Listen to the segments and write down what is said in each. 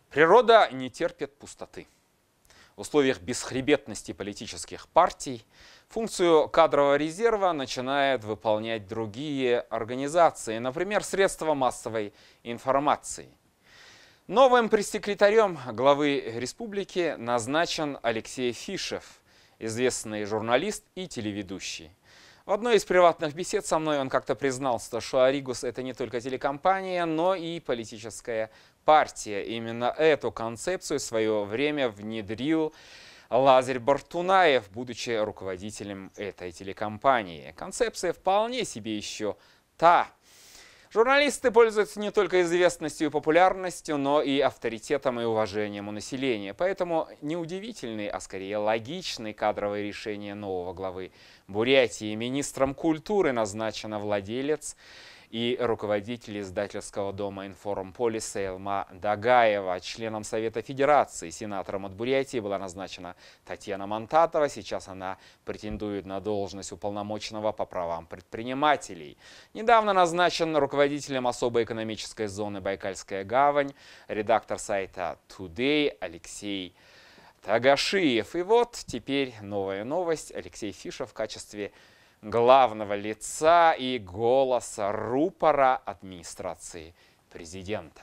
Природа не терпит пустоты. В условиях бесхребетности политических партий функцию кадрового резерва начинают выполнять другие организации, например, средства массовой информации. Новым пресс-секретарем главы республики назначен Алексей Фишев, известный журналист и телеведущий. В одной из приватных бесед со мной он как-то признался, что Аригус — это не только телекомпания, но и политическая партия. Именно эту концепцию в свое время внедрил Лазарь Бартунаев, будучи руководителем этой телекомпании. Концепция вполне себе еще та. Журналисты пользуются не только известностью и популярностью, но и авторитетом и уважением у населения. Поэтому неудивительные, а скорее логичные кадровые решения нового главы Бурятии. Министром культуры назначена владелец и руководитель издательского дома «Информполис» Эльма Дагаева. Членом Совета Федерации, сенатором от Бурятии была назначена Татьяна Монтатова. Сейчас она претендует на должность уполномоченного по правам предпринимателей. Недавно назначен руководителем особой экономической зоны Байкальская гавань, редактор сайта Today Алексей Тагашиев. И вот теперь новая новость. Алексей Фишев в качестве главного лица и голоса рупора администрации президента.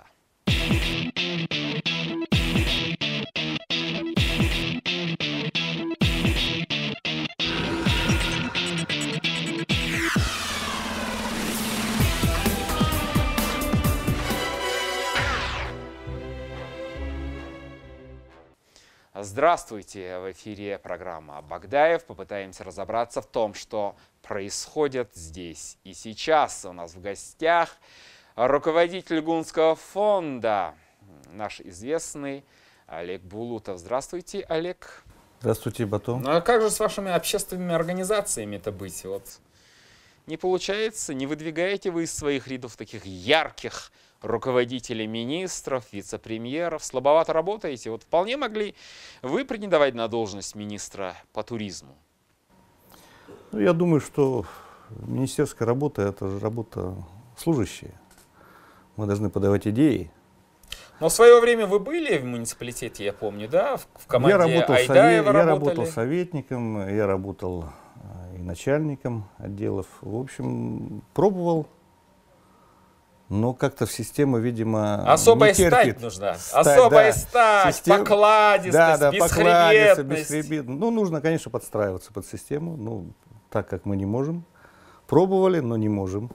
Здравствуйте! В эфире программа «Богдаев». Попытаемся разобраться в том, что происходит здесь и сейчас. У нас в гостях руководитель Гунского фонда, наш известный Олег Булутов. Здравствуйте, Олег. Здравствуйте, Батон. Ну а как же с вашими общественными организациями-то быть? Вот не получается, не выдвигаете вы из своих рядов таких ярких руководителей министров, вице-премьеров, слабовато работаете. Вот вполне могли вы претендовать на должность министра по туризму. Ну, я думаю, что министерская работа — это же работа служащая. Мы должны подавать идеи. Но в свое время вы были в муниципалитете, я помню, да? В команде Айдаева работали. Я работал советником, я работал и начальником отделов. В общем, пробовал. Но как-то в систему, видимо, особая не терпит. Стать нужна. Особая стать, покладистость, бесхребетность. Ну, нужно, конечно, подстраиваться под систему. Ну, так как мы не можем. Пробовали, но не можем.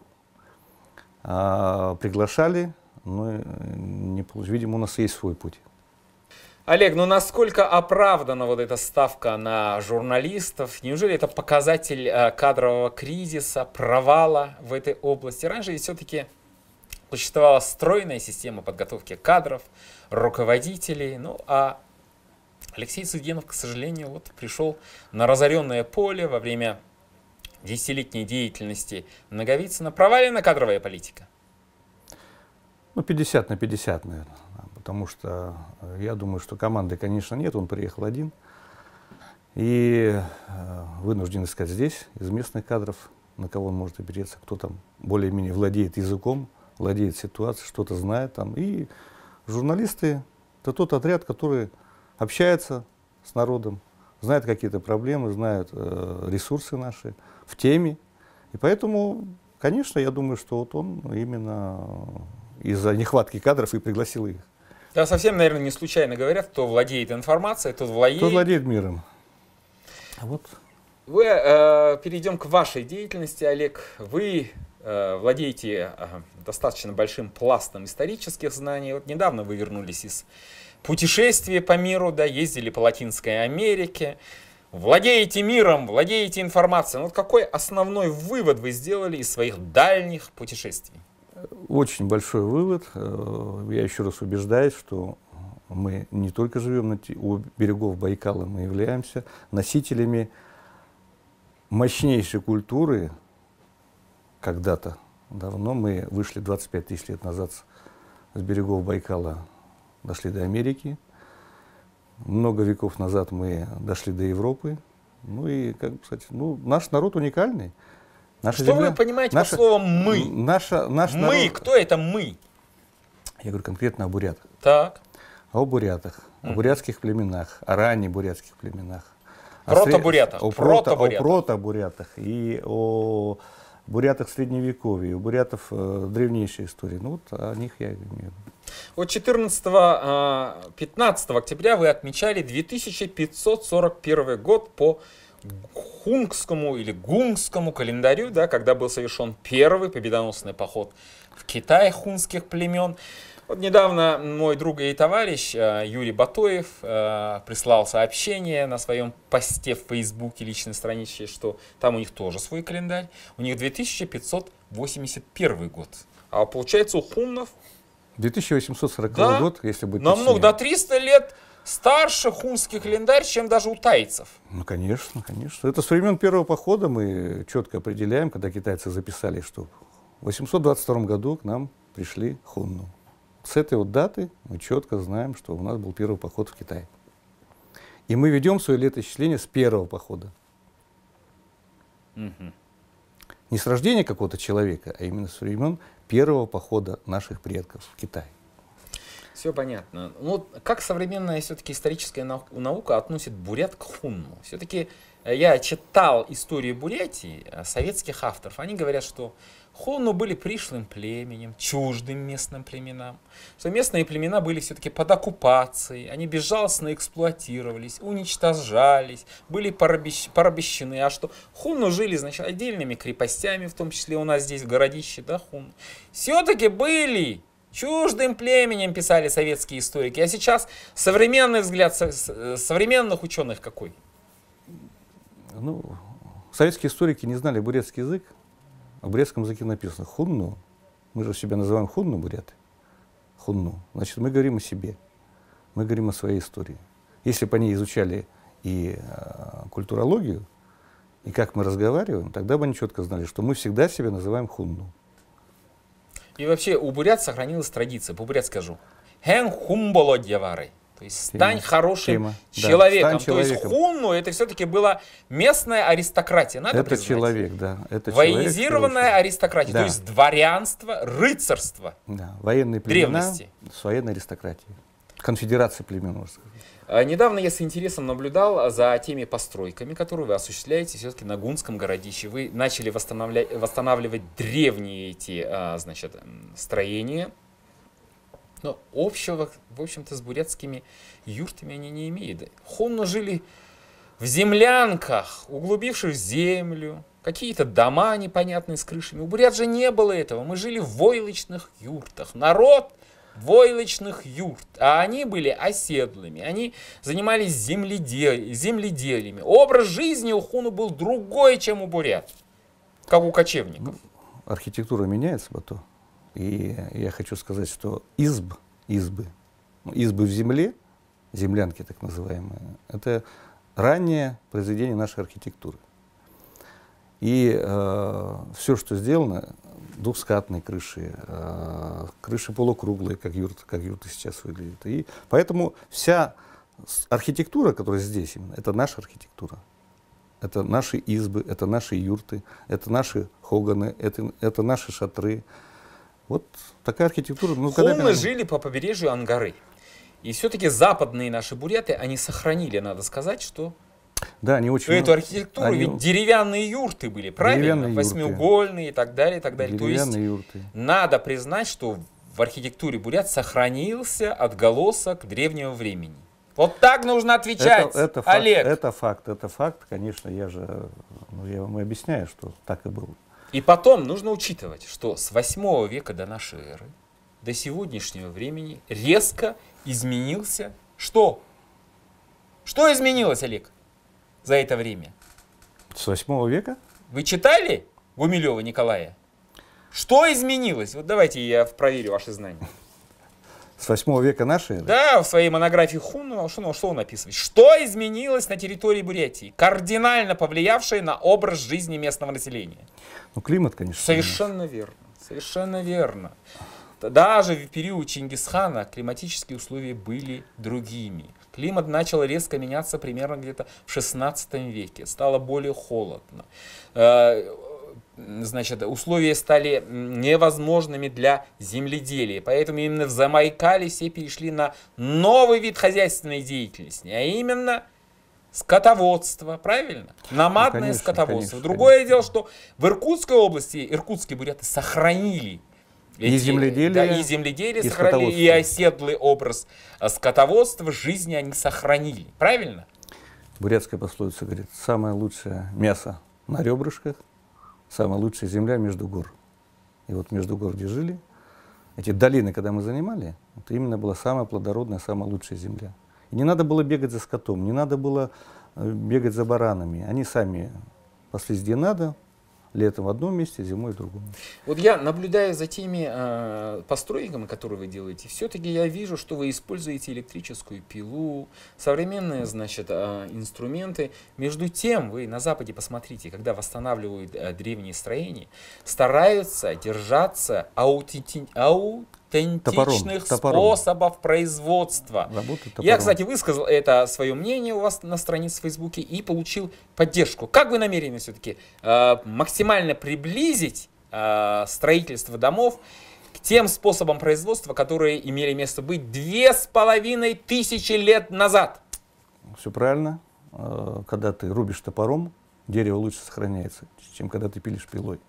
Приглашали, но не получилось. Видимо, у нас есть свой путь. Олег, ну насколько оправдана вот эта ставка на журналистов? Неужели это показатель кадрового кризиса, провала в этой области? Раньше ведь все-таки существовала стройная система подготовки кадров, руководителей. Ну а Алексей Цыгенов, к сожалению, вот пришел на разоренное поле во время 10-летней деятельности Наговицына. Провалена кадровая политика? Ну, 50 на 50, наверное. Потому что я думаю, что команды, конечно, нет. Он приехал один. И вынужден искать здесь, из местных кадров, на кого он может опереться, кто там более-менее владеет языком, владеет ситуацией, что-то знает там. И журналисты — это тот отряд, который общается с народом, знает какие-то проблемы, знает ресурсы наши в теме. И поэтому, конечно, я думаю, что вот он именно из-за нехватки кадров и пригласил их. Да, совсем, наверное, не случайно говорят, кто владеет информацией, тот владеет миром. Вот. Перейдем к вашей деятельности, Олег. Вы владеете достаточно большим пластом исторических знаний. Вот недавно вы вернулись из путешествия по миру, да, ездили по Латинской Америке. Владеете миром, владеете информацией. Вот какой основной вывод вы сделали из своих дальних путешествий? Очень большой вывод. Я еще раз убеждаюсь, что мы не только живем у берегов Байкала, мы являемся носителями мощнейшей культуры. Когда-то, давно, мы вышли 25 тысяч лет назад с берегов Байкала, дошли до Америки. Много веков назад мы дошли до Европы. Ну и, как сказать, ну, наш народ уникальный. Наша что земля, вы понимаете под словом «мы»? Наш мы, народ, кто это «мы»? Я говорю конкретно о бурятах. Так. о бурятах, о бурятских племенах, о ранних бурятских племенах. Протобурятах. О протобурятах и о бурятах Средневековья, у бурятов древнейшая история. Ну вот о них я имею. Вот 14-15 октября вы отмечали 2541 год по хунгскому или гунгскому календарю, да, когда был совершен первый победоносный поход в Китай хунских племен. Вот недавно мой друг и товарищ Юрий Батоев прислал сообщение на своем посте в Фейсбуке, личной страничке, что там у них тоже свой календарь. У них 2581 год. А получается у хуннов 2840 да, год, если быть намного, точнее. до 300 лет старше хунский календарь, чем даже у тайцев. Ну, конечно, конечно. Это с времен первого похода мы четко определяем, когда китайцы записали, что в 822 году к нам пришли хунну. С этой вот даты мы четко знаем, что у нас был первый поход в Китай. И мы ведем свое летоисчисление с первого похода. Не с рождения какого-то человека, а именно с времен первого похода наших предков в Китай. Все понятно. Ну, как современная все-таки историческая наука относит бурят к хунну? Все-таки я читал историю Бурятии советских авторов. Они говорят, что хунну были пришлым племенем, чуждым местным племенам, что местные племена были все-таки под оккупацией, они безжалостно эксплуатировались, уничтожались, были порабощены, а что хунну жили, значит, отдельными крепостями, в том числе у нас здесь в городище, да, хунну, все-таки были чуждым племенем, писали советские историки. А сейчас современный взгляд современных ученых какой? Ну, советские историки не знали бурятский язык. В бурятском языке написано хунну. Мы же себя называем хунну, буряты. Хунну. Значит, мы говорим о себе. Мы говорим о своей истории. Если бы они изучали и культурологию, и как мы разговариваем, тогда бы они четко знали, что мы всегда себя называем хунну. И вообще у бурят сохранилась традиция, по-бурят скажу. Хэн хумболо дьявары. То есть стань хорошим человеком. Да, стань человеком. То есть хунну это все-таки была местная аристократия. Надо это признать. Человек, да. Это военизированная человек, аристократия. Да. То есть дворянство, рыцарство. Да. Военные племена древности. С военной аристократией. Конфедерация племен, можно сказать. Недавно я с интересом наблюдал за теми постройками, которые вы осуществляете все-таки на гунском городище. Вы начали восстанавливать древние эти, значит, строения. Но общего, в общем-то, с бурятскими юртами они не имеют. Хунны жили в землянках, углубившись в землю, какие-то дома непонятные с крышами. У бурят же не было этого. Мы жили в войлочных юртах. Народ войлочных юрт. А они были оседлыми. Они занимались земледелиями. Образ жизни у хунну был другой, чем у бурят, как у кочевников. Архитектура меняется, Бато. И я хочу сказать, что избы в земле, землянки так называемые, это раннее произведение нашей архитектуры. И все, что сделано, двухскатные крыши, крыши полукруглые, как юрты сейчас выглядят. И поэтому вся архитектура, которая здесь именно, это наша архитектура. Это наши избы, это наши юрты, это наши хоганы, это наши шатры. Вот такая архитектура. Ну, хунны жили по побережью Ангары. И все-таки западные наши буряты, они сохранили, надо сказать, что да, они очень эту архитектуру, ведь деревянные юрты были, правильно? Восьмиугольные и так далее, и так далее. То есть юрты. Надо признать, что в архитектуре бурят сохранился отголосок древнего времени. Вот так нужно отвечать, Олег. Это факт, конечно, я вам и объясняю, что так и было. И потом нужно учитывать, что с 8 века до нашей эры до сегодняшнего времени резко изменился что? Что изменилось, Олег, за это время? С 8 века? Вы читали Гумилева Николая? Что изменилось? Вот давайте я проверю ваши знания. С 8 века нашей эры? Да, в своей монографии Хунну, что он описывает? Что изменилось на территории Бурятии, кардинально повлиявшее на образ жизни местного населения? Ну, климат, конечно. Совершенно верно, совершенно верно. Даже в период Чингисхана климатические условия были другими. Климат начал резко меняться примерно где-то в 16 веке, стало более холодно. значит, условия стали невозможными для земледелия. Поэтому именно в Замайкале все перешли на новый вид хозяйственной деятельности, а именно скотоводство, правильно? Номадное конечно, скотоводство. конечно, Другое конечно. дело, что в Иркутской области иркутские буряты сохранили И земледелие, да, и земледелие и сохранили, и скотоводство. оседлый образ скотоводства, жизни они сохранили. Правильно? Бурятская пословица говорит, самое лучшее мясо на ребрышках, самая лучшая земля между гор. И вот между гор, где жили, эти долины, когда мы занимали, это именно была самая плодородная, самая лучшая земля. И не надо было бегать за скотом, не надо было бегать за баранами. Они сами паслись где надо, летом в одном месте, зимой в другом. Вот я наблюдаю за теми постройками, которые вы делаете, все-таки я вижу, что вы используете электрическую пилу, современные, значит, инструменты. Между тем, вы на Западе посмотрите, когда восстанавливают древние строения, стараются держаться аутентичных Топором. способов производства. Работает Я, топором. кстати, высказал это свое мнение у вас на странице в Фейсбуке и получил поддержку. Как вы намерены все-таки максимально приблизить строительство домов к тем способам производства, которые имели место быть 2500 лет назад? Все правильно. Когда ты рубишь топором, дерево лучше сохраняется, чем когда ты пилишь пилой.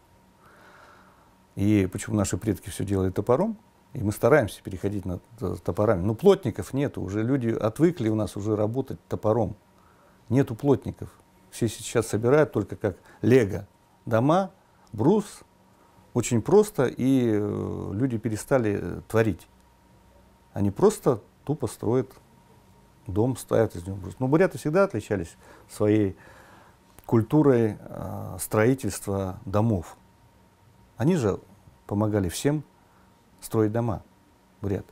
И почему наши предки все делали топором? И мы стараемся переходить на топорами. Но плотников нету, уже люди отвыкли у нас уже работать топором. Нету плотников. Все сейчас собирают только как лего. Дома, брус, очень просто, и люди перестали творить. Они просто тупо строят дом, ставят из него брус. Но буряты всегда отличались своей культурой строительства домов. Они же помогали всем строить дома, буряты.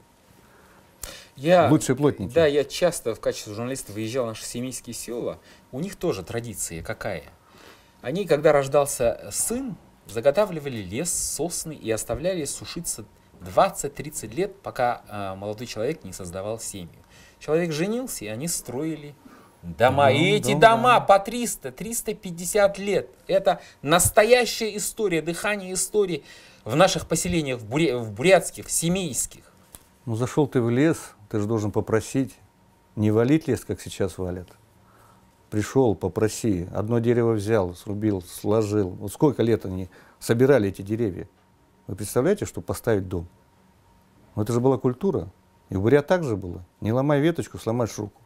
Лучшие плотники. Да, я часто в качестве журналиста выезжал в наши семейские села. У них тоже традиция какая? Они, когда рождался сын, заготавливали лес, сосны и оставляли сушиться 20-30 лет, пока молодой человек не создавал семью. Человек женился, и они строили дома. И эти дома по 300-350 лет. Это настоящая история, дыхание истории в наших поселениях, в бурятских, семейских. Ну, зашел ты в лес, ты же должен попросить, не валить лес, как сейчас валят. Пришел, попроси, одно дерево взял, срубил, сложил. Вот сколько лет они собирали эти деревья. Вы представляете, что поставить дом? Ну, это же была культура. И в бурят так же было. Не ломай веточку, сломаешь руку.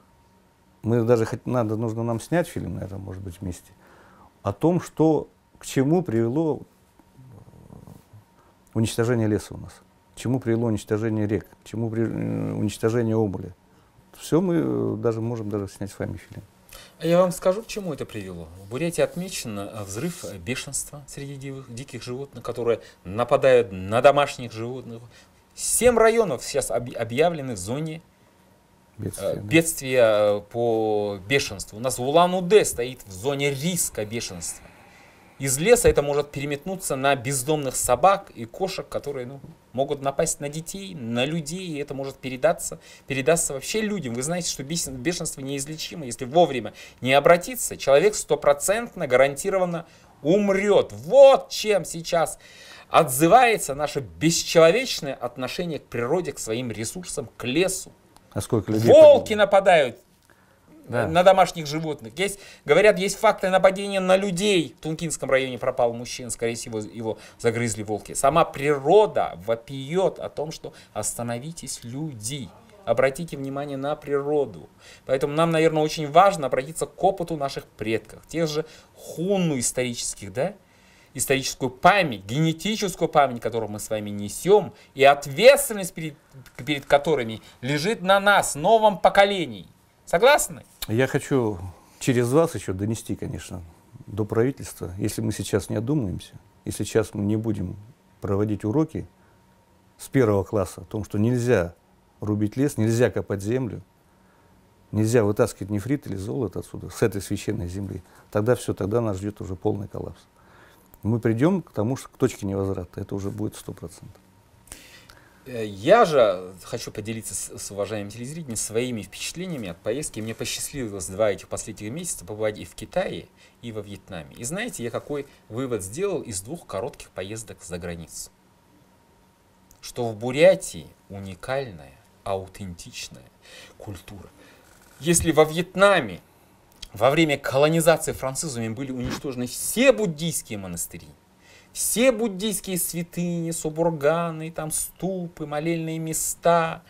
Мы даже, нужно нам снять фильм, наверное, может быть, вместе, о том, что, к чему привело уничтожение леса у нас, к чему привело уничтожение рек, к чему уничтожение Омуля. Все мы можем даже снять с вами фильм. А я вам скажу, к чему это привело. В Бурятии отмечен взрыв бешенства среди диких животных, которые нападают на домашних животных. 7 районов сейчас объявлены в зоне бедствия по бешенству. У нас Улан-Удэ стоит в зоне риска бешенства. Из леса это может переметнуться на бездомных собак и кошек, которые могут напасть на детей, на людей, и это может передаться вообще людям. Вы знаете, что бешенство неизлечимо. Если вовремя не обратиться, человек 100% гарантированно умрет. Вот чем сейчас отзывается наше бесчеловечное отношение к природе, к своим ресурсам, к лесу. А сколько людей Волки нападают Да. на домашних животных. Говорят, есть факты нападения на людей. В Тункинском районе пропал мужчина, скорее всего, его загрызли волки. Сама природа вопиет о том, что остановитесь, люди. Обратите внимание на природу. Поэтому нам, наверное, очень важно обратиться к опыту наших предков. Тех же хунну исторических, да? Историческую память, генетическую память, которую мы с вами несем, и ответственность перед которыми лежит на нас, новом поколении. Согласны? Я хочу через вас еще донести, конечно, до правительства, если мы сейчас не одумаемся, если сейчас мы не будем проводить уроки с 1 класса о том, что нельзя рубить лес, нельзя копать землю, нельзя вытаскивать нефрит или золото отсюда, с этой священной земли, тогда все, тогда нас ждет уже полный коллапс. Мы придем к тому, что к точке невозврата, это уже будет 100%. Я же хочу поделиться с уважаемыми телезрителями своими впечатлениями от поездки. Мне посчастливилось 2 этих последних месяца побывать и в Китае, и во Вьетнаме. И знаете, я какой вывод сделал из 2 коротких поездок за границу? Что в Бурятии уникальная, аутентичная культура. Если во Вьетнаме во время колонизации французами были уничтожены все буддийские монастыри, все буддийские святыни, субурганы, там ступы, молельные места,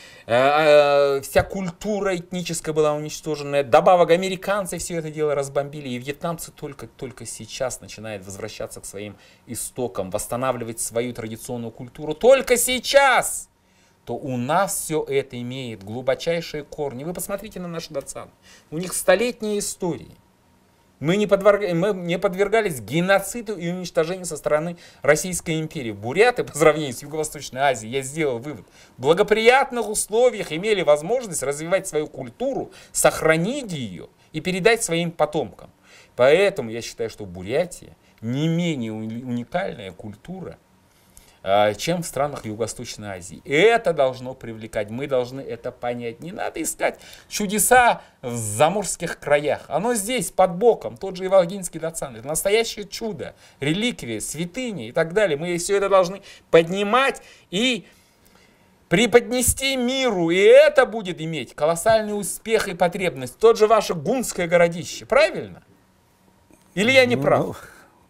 вся культура этническая была уничтожена, добавок американцы все это дело разбомбили, и вьетнамцы только сейчас начинают возвращаться к своим истокам, восстанавливать свою традиционную культуру, только сейчас, то у нас все это имеет глубочайшие корни. Вы посмотрите на наши датсан, у них столетние истории. Мы не подвергались геноциду и уничтожению со стороны Российской империи. Буряты, по сравнению с Юго-Восточной Азией, я сделал вывод, в благоприятных условиях имели возможность развивать свою культуру, сохранить ее и передать своим потомкам. Поэтому я считаю, что Бурятия не менее уникальная культура, чем в странах Юго-Восточной Азии. И это должно привлекать, мы должны это понять. Не надо искать чудеса в заморских краях. Оно здесь, под боком, тот же Иволгинский датсан. Это настоящее чудо, реликвии, святыни и так далее. Мы все это должны поднимать и преподнести миру. И это будет иметь колоссальный успех и потребность. Тот же ваше гунское городище, правильно? Или я не прав?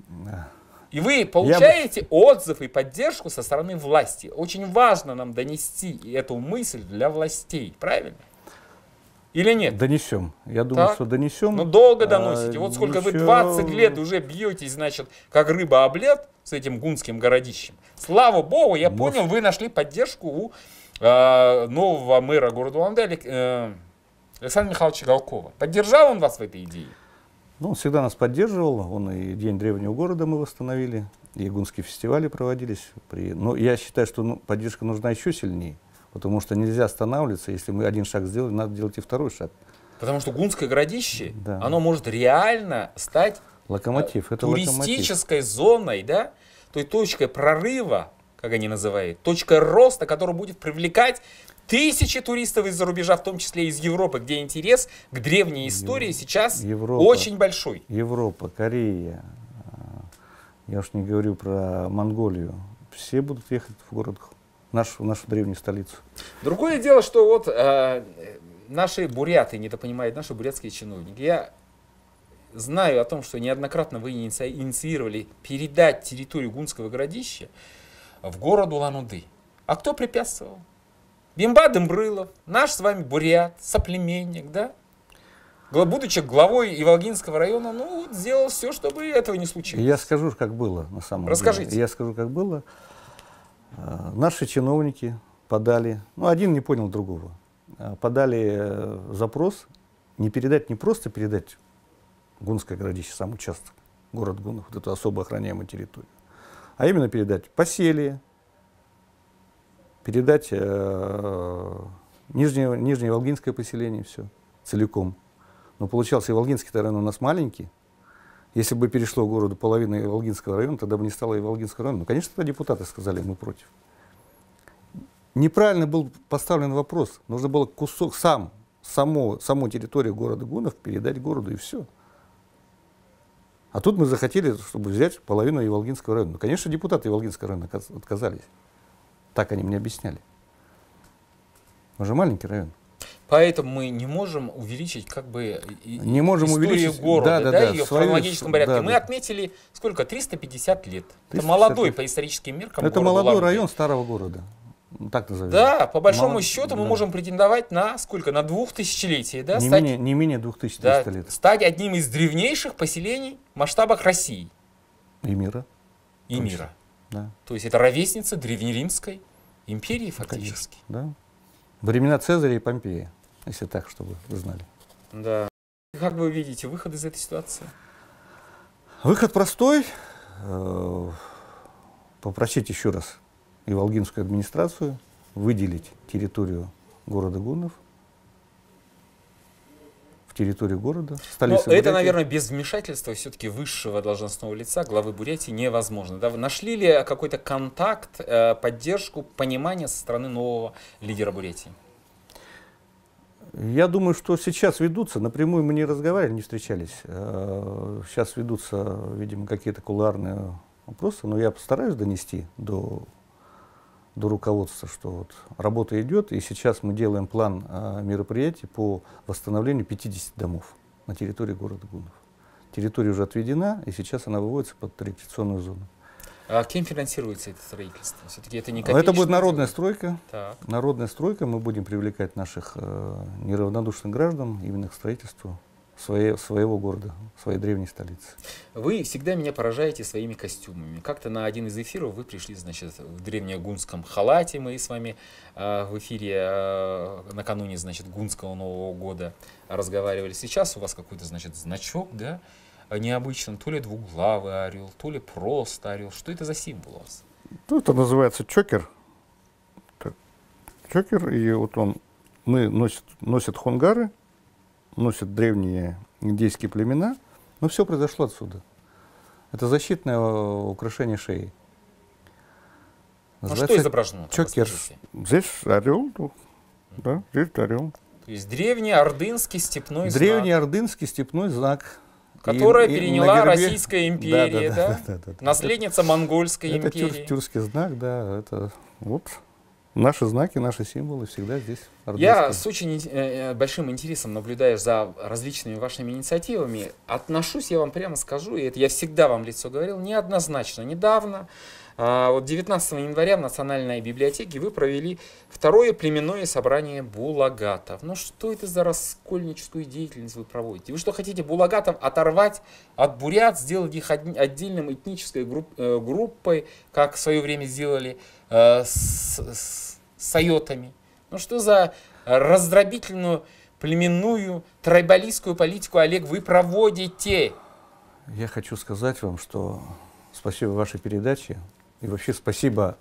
И вы получаете отзыв и поддержку со стороны власти. Очень важно нам донести эту мысль для властей, правильно? Или нет? Донесем. Я думаю, что донесем. Но долго доносите. Вот сколько вы 20 лет уже бьетесь, значит, как рыба об лед с этим гунским городищем. Слава богу, я понял, вы нашли поддержку у нового мэра города Улан-Удэ Александра Михайловича Галкова. Поддержал он вас в этой идее? Ну, он всегда нас поддерживал, он и День древнего города мы восстановили, и гунские фестивали проводились. Но я считаю, что поддержка нужна еще сильнее, потому что нельзя останавливаться, если мы один шаг сделали, надо делать и второй шаг. Потому что гунское городище, оно может реально стать туристической зоной, да? Той точкой прорыва, как они называют, точкой роста, которая будет привлекать тысячи туристов из-за рубежа, в том числе из Европы, где интерес к древней истории сейчас очень большой. Европа, Корея, я уж не говорю про Монголию, все будут ехать в город, в нашу древнюю столицу. Другое дело, что вот наши буряты недопонимают, наши бурятские чиновники. Я знаю о том, что неоднократно вы инициировали передать территорию гунского городища в город Улан-Удэ. А кто препятствовал? Бимба Дымбрылов, наш с вами бурят, соплеменник, да? Будучи главой Иволгинского района, ну, сделал все, чтобы этого не случилось. Я скажу, как было на самом деле. Расскажите. Я скажу, как было. Наши чиновники подали, ну, один не понял другого, подали запрос не просто передать гунское городище, сам участок, город Гунов, вот эту особо охраняемую территорию, а именно передать поселие, передать Нижнее Волгинское поселение, все, целиком. Но получался Иволгинский район у нас маленький. Если бы перешло городу половина Иволгинского района, тогда бы не стало Иволгинского района. Ну, конечно, тогда депутаты сказали, мы против. Неправильно был поставлен вопрос. Нужно было кусок, саму территорию города Гунов передать городу, и все. А тут мы захотели, чтобы взять половину Иволгинского района. Ну, конечно, депутаты Иволгинского района отказались. Так они мне объясняли. Мы же маленький район. Поэтому мы не можем увеличить как бы не можем историю увеличить, города, ее в хронологическом порядке. Мы отметили, сколько, 350 лет. 350 это молодой по историческим меркам. Это молодой район старого города. Так назовем. Да, по большому счету мы можем претендовать на сколько? На 2000-летие. Да? Не менее 2300 лет. Стать одним из древнейших поселений в масштабах России. И мира. И мира. Да. То есть это ровесница древнеримской империи фактически. Да. Времена Цезаря и Помпея, если так, чтобы вы знали. Да. Как вы видите выход из этой ситуации? Выход простой. Попросить еще раз Иволгинскую администрацию выделить территорию города Гунов территорию города, Но столицы это, Бурятии. наверное, без вмешательства все-таки высшего должностного лица, главы Бурятии, невозможно. Да? Вы нашли ли какой-то контакт, поддержку, понимание со стороны нового лидера Бурятии? Я думаю, что сейчас ведутся, напрямую мы не разговаривали, не встречались. Сейчас ведутся, видимо, какие-то кулуарные вопросы, но я постараюсь донести до руководства, что вот работа идет, и сейчас мы делаем план мероприятий по восстановлению 50 домов на территории города Гунов. Территория уже отведена, и сейчас она выводится под рекреационную зону. А кем финансируется это строительство? Все-таки это не Это будет копеечное народная дело. стройка. Так. Народная стройка, мы будем привлекать наших неравнодушных граждан именно к строительству своего города, своей древней столицы. Вы всегда меня поражаете своими костюмами. Как-то на один из эфиров вы пришли, значит, в древнегунском халате. Мы с вами в эфире накануне, значит, гунского Нового года разговаривали. Сейчас у вас какой-то, значит, значок, да, необычный. То ли двуглавый орел, то ли просто орел. Что это за символ у вас? Ну, это называется чокер. Чокер, и вот носят хонгары, носят древние индейские племена, но все произошло отсюда. Это защитное украшение шеи. А что изображено? Чокер. Здесь орел, да, здесь орел. То есть древний ордынский степной Древний знак, ордынский степной знак. который И переняла на гербе- Российская империя, да? да. Наследница монгольской Это империи. тюркский знак, да, это вот наши знаки, наши символы всегда здесь. Я ордынские. с очень большим интересом наблюдаю за различными вашими инициативами. Отношусь, я вам прямо скажу, и это я всегда вам в лицо говорил, неоднозначно. Недавно, вот 19 января в Национальной библиотеке вы провели второе племенное собрание булагатов. Ну что это за раскольническую деятельность вы проводите? Вы что хотите булагатов оторвать от бурят, сделать их отдельным этнической группой, как в свое время сделали с айотами? Ну что за раздробительную, племенную, трайбалистскую политику, Олег, вы проводите? Я хочу сказать вам, что спасибо вашей передаче и вообще спасибо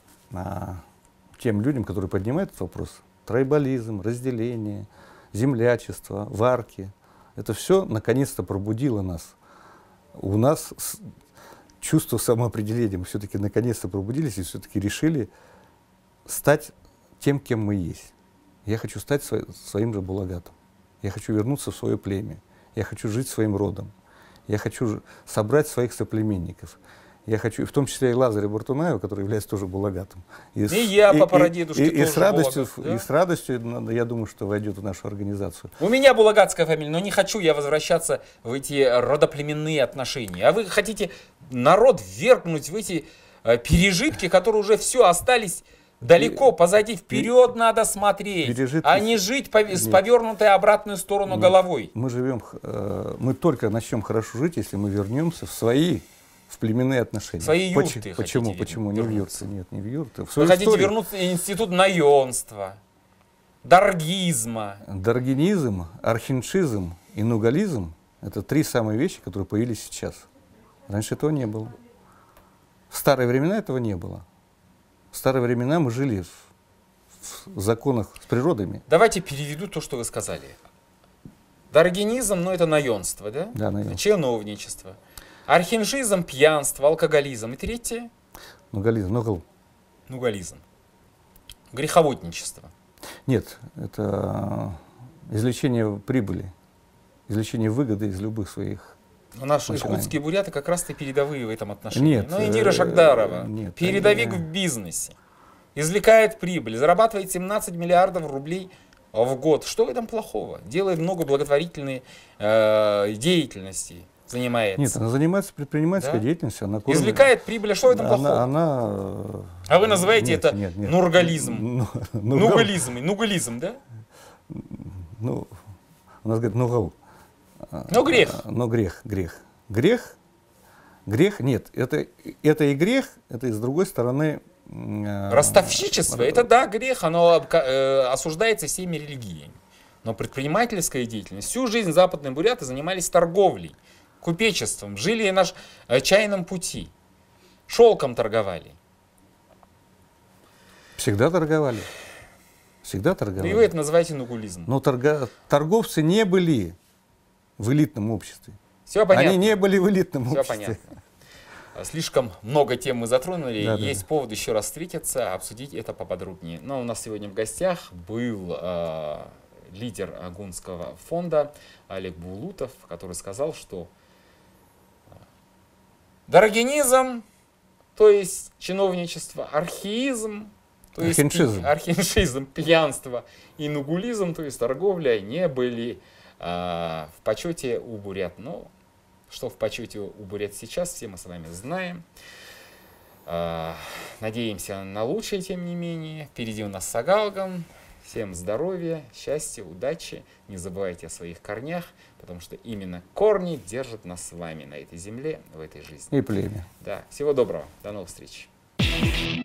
тем людям, которые поднимают этот вопрос. Трайбализм, разделение, землячество, варки. Это все наконец-то пробудило нас. У нас чувство самоопределения. Мы все-таки наконец-то пробудились и все-таки решили стать тем, кем мы есть. Я хочу стать своим же булагатом. Я хочу вернуться в свое племя. Я хочу жить своим родом. Я хочу собрать своих соплеменников. Я хочу, в том числе и Лазаря Бартунаева, который является тоже булагатом. И я по прадедушке тоже с радостью, булагат, да? и с радостью, я думаю, что войдет в нашу организацию. У меня булагатская фамилия, но не хочу я возвращаться в эти родоплеменные отношения. А вы хотите народ ввергнуть в эти пережитки, которые уже все остались далеко позади. Вперед надо смотреть, а не жить с повернутой обратную сторону головой. Мы только начнем хорошо жить, если мы вернемся в племенные отношения. Свои юрты Почему? хотите Не в юрты. Нет, не в юрты. Вы хотите вернуться в институт наемства, даргизма. Даргинизм, архиншизм и нугализм — это три самые вещи, которые появились сейчас. Раньше этого не было. В старые времена этого не было. В старые времена мы жили в законах с природами. Давайте переведу то, что вы сказали. Даргинизм, ну это наемство, да? Да, наемство. Чиновничество. Архиншизм, пьянство, алкоголизм. И третье? Нугализм. Греховодничество. Нет, это извлечение прибыли, извлечение выгоды из любых своих. Наши начинаний. иркутские буряты как раз-то передовые в этом отношении. Нет, Но Индира Шахдарова, нет, передовик в бизнесе, извлекает прибыль, зарабатывает 17 миллиардов рублей в год. Что в этом плохого? Делает много благотворительной деятельности. Занимается. Нет, она занимается предпринимательской деятельностью. Она извлекает прибыль, а что в этом плохого? А вы называете это нургализм. Нугализм, да? Ну, у нас говорят нугал. Но грех. Но грех. Грех нет. Это и грех, это и с другой стороны. Ростовщичество, это да, грех, оно осуждается всеми религиями. Но предпринимательская деятельность, всю жизнь западные буряты занимались торговлей, купечеством, жили на чайном пути, шелком торговали. Всегда торговали. Всегда торговали. И вы это называете нугулизм. Но торговцы не были в элитном обществе. Все понятно. Они не были в элитном Все обществе. понятно. Слишком много тем мы затронули. Да, Есть повод еще раз встретиться, обсудить это поподробнее. Но у нас сегодня в гостях был лидер Гунского фонда Олег Булутов, который сказал, что дорогинизм, то есть чиновничество, архаизм, то есть архиншизм, пьянство и нугулизм, то есть торговля, не были в почете у бурят. Но что в почете у бурят сейчас, все мы с вами знаем. Надеемся на лучшее, тем не менее. Впереди у нас Сагалган. Всем здоровья, счастья, удачи. Не забывайте о своих корнях, потому что именно корни держат нас с вами на этой земле, в этой жизни. И племя. Да. Всего доброго. До новых встреч.